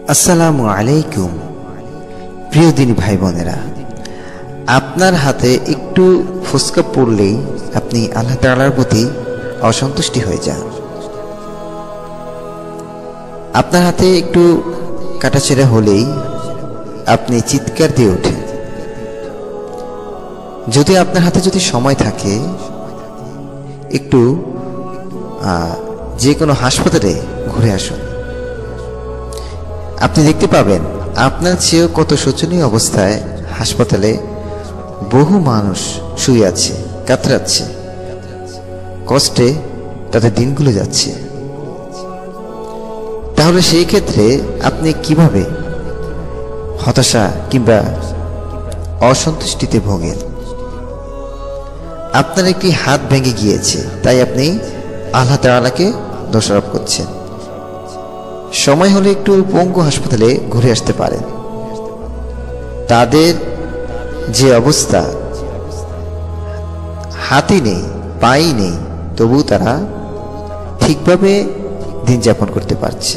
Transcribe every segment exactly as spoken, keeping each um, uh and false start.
আসসালামু আলাইকুম। প্রিয় দিনী ভাই বোনেরা, আপনার হাতে একটু ফুসকা পড়লেই আপনি আল্লাহ তাআলার প্রতি অসন্তুষ্টি হয়ে যান। আপনার হাতে একটু কাটাছেঁড়া হলেই আপনি চিৎকার দিয়ে ওঠেন। যদি আপনার হাতে যদি সময় থাকে, একটু যে কোনো হাসপাতালে ঘুরে আসুন। আপনি দেখতে পাবেন আপনার চেয়েও কত শোচনীয় অবস্থায় হাসপাতালে বহু মানুষ শুয়ে আছে, কাতরাচ্ছে, কষ্টে তাদের দিনগুলো যাচ্ছে। তাহলে সেই ক্ষেত্রে আপনি কিভাবে হতাশা কিংবা অসন্তুষ্টিতে ভোগেন? আপনার একটি হাত ভেঙে গিয়েছে, তাই আপনি আল্লাহ তাআলাকে দোষারোপ করছেন। সময় হলে একটু পঙ্গু হাসপাতালে ঘুরে আসতে পারেন। তাদের যে অবস্থা, হাতই নেই, পাই নেই, তবু তারা ঠিকভাবে দিন যাপন করতে পারছে।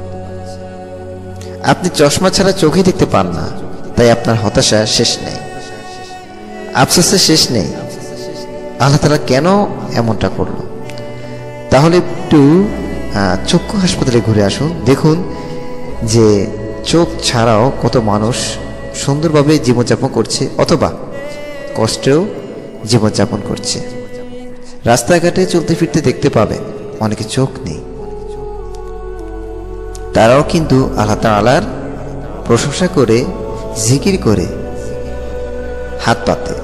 আপনি চশমা ছাড়া চোখে দেখতে পান না, তাই আপনার হতাশা শেষ নেই, আফসোসের শেষ নেই। আল্লাহ তাআলা কেন এমনটা করলো? তাহলে একটু চক্ষু হাসপাতালে ঘুরে আসুন। দেখুন যে চোখ ছাড়াও কত মানুষ সুন্দরভাবে জীবনযাপন করছে, অথবা কষ্টেও জীবনযাপন করছে। রাস্তাঘাটে চলতে ফিরতে দেখতে পাবেন অনেকে চোখ নেই, তারাও কিন্তু আল্লাহ তাআলার প্রশংসা করে, জিকির করে হাত পাতে।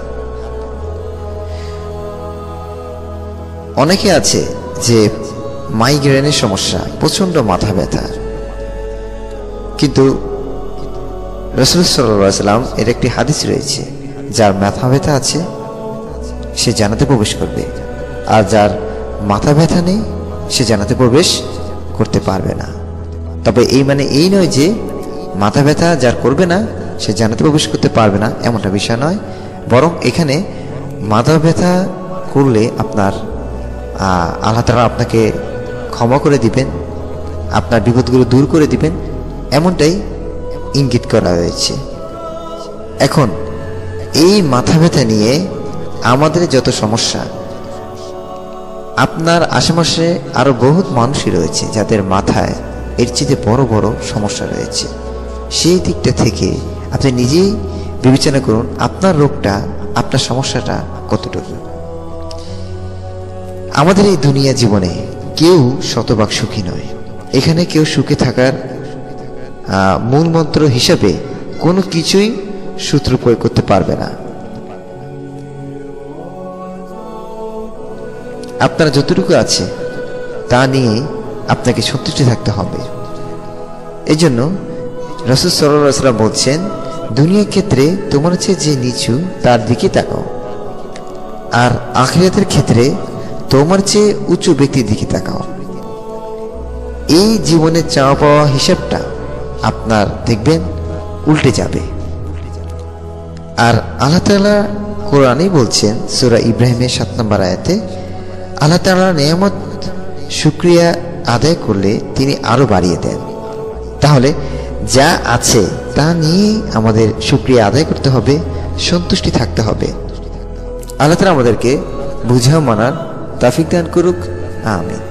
অনেকে আছে যে মাইগ্রেনের সমস্যা, প্রচন্ড মাথা ব্যথা, কিন্তু রাসূল সাল্লাল্লাহু আলাইহি ওয়াসাল্লাম এর একটি হাদিস রয়েছে, যার মাথা ব্যথা আছে সে জান্নাতে প্রবেশ করবে, আর যার মাথা ব্যথা নেই সে জান্নাতে প্রবেশ করতে পারবে না। তবে এই মানে এই নয় যে মাথা ব্যথা যার করবে না সে জান্নাতে প্রবেশ করতে পারবে না, এমনটা বিষয় নয়। বরং এখানে মাথা ব্যথা করলে আপনার আল্লাহ তাআলা আপনাকে ক্ষমা করে দিবেন, আপনার বিপদগুলো দূর করে দিবেন, এমনটাই ইঙ্গিত করা হয়েছে। এখন এই মাথা ব্যথা নিয়ে আমাদের যত সমস্যা, আপনার আশেপাশে আরো বহুত মানুষই রয়েছে যাদের মাথায় এর চেয়ে বড় বড় সমস্যা রয়েছে। সেই দিকটা থেকে আপনি নিজেই বিবেচনা করুন আপনার রোগটা, আপনার সমস্যাটা কতটুকু। আমাদের এই দুনিয়া জীবনে কেউ শতভাগ সুখী নয়। এখানে কেউ সুখে থাকার মূল মন্ত্র হিসাবে কোনো কিছুই সূত্র প্রয়োগ করতে পারবে না। আপনার যতটুকু আছে তা নিয়ে আপনাকে সন্তুষ্টি থাকতে হবে। এই জন্য রাসূল সাল্লাল্লাহু আলাইহি ওয়াসাল্লাম বলছেন, দুনিয়ার ক্ষেত্রে তোমার চেয়ে যে নিচু তার দিকে তাকাও, আর আখিরাতের ক্ষেত্রে তোমার চেয়ে উঁচু ব্যক্তির দিকে তাকাও। এই জীবনের চাওয়া পাওয়া হিসাবটা আপনার দেখবেন উল্টে যাবে। আর আল্লাহ তাআলা কোরআনেই বলছেন, সূরা ইব্রাহিমের সাত নম্বর আয়াতে, আল্লাহ তাআলার নিয়ামত শুকরিয়া আদায় করলে তিনি আরো বাড়িয়ে দেন। তাহলে যা আছে তা নিয়েই আমাদের শুকরিয়া আদায় করতে হবে, সন্তুষ্টি থাকতে হবে। আল্লাহ তাআলা আমাদেরকে বুঝাও মানার তৌফিক দান করুক। আমিন।